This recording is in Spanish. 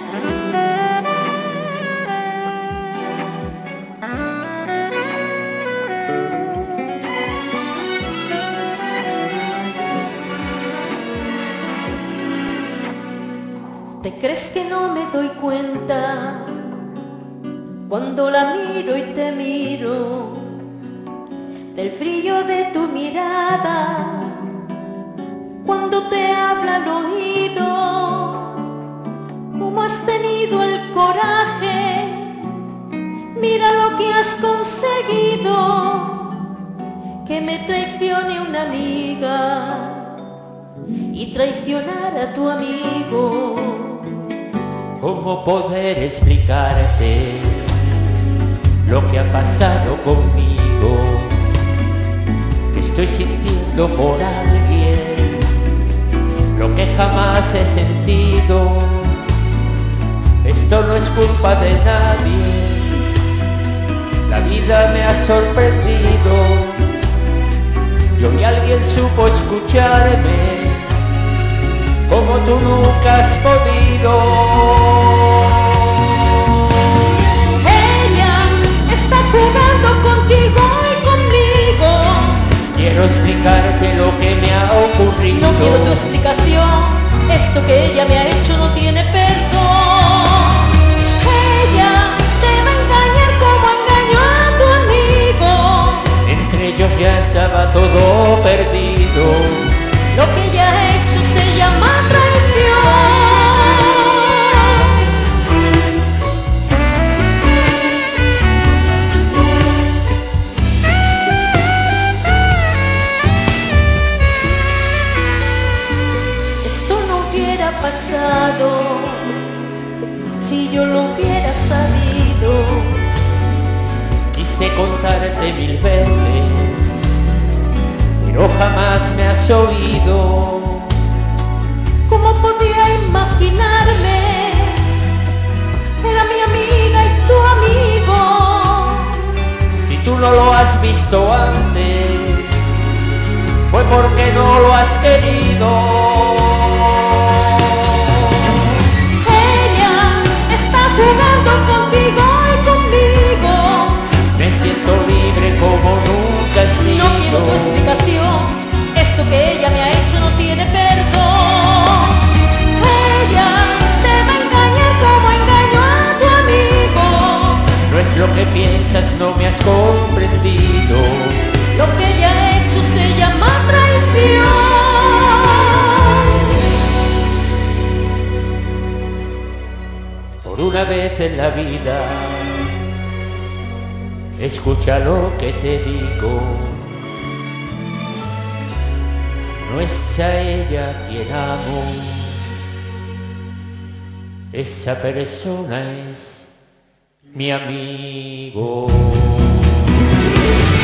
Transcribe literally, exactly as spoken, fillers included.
¿Te crees que no me doy cuenta cuando la miro y te miro? Del brillo de tu mirada cuando te habla al oído. ¿Cómo has tenido el coraje? Mira lo que has conseguido. Que me traicione una amiga y traicionar a tu amigo. ¿Cómo poder explicarte lo que ha pasado conmigo? Que estoy sintiendo por alguien lo que jamás he sentido. Esto no es culpa de nadie, la vida me ha sorprendido. Y hoy alguien supo escucharme como tú nunca has podido. Ella está jugando contigo y conmigo. Quiero explicarte lo que me ha ocurrido. No quiero tu explicación, esto que ella me ha hecho no tiene perdón. Ella te va a engañar como engañó a tu amigo. Entre ellos ya estaba todo perdido. Lo que ella ha hecho se llama traición. Esto no hubiera pasado si yo lo hubiera sabido. Quise contarte mil veces, pero jamás me has oído. ¿Cómo podía imaginarme? Era mi amiga y tu amigo. Si tú no lo has visto antes, fue porque no lo has querido. Ella está jugando contigo y conmigo. Me siento libre como nunca he sido. No quiero tu explicación, esto que ella me ha hecho no tiene perdón. Ella te va a engañar como engañó a tu amigo. No es lo que piensas, no me has comprendido. Lo que ella ha hecho se llama traición. Por una vez en la vida, escucha lo que te digo. No es a ella quien amo, esa persona es mi amigo.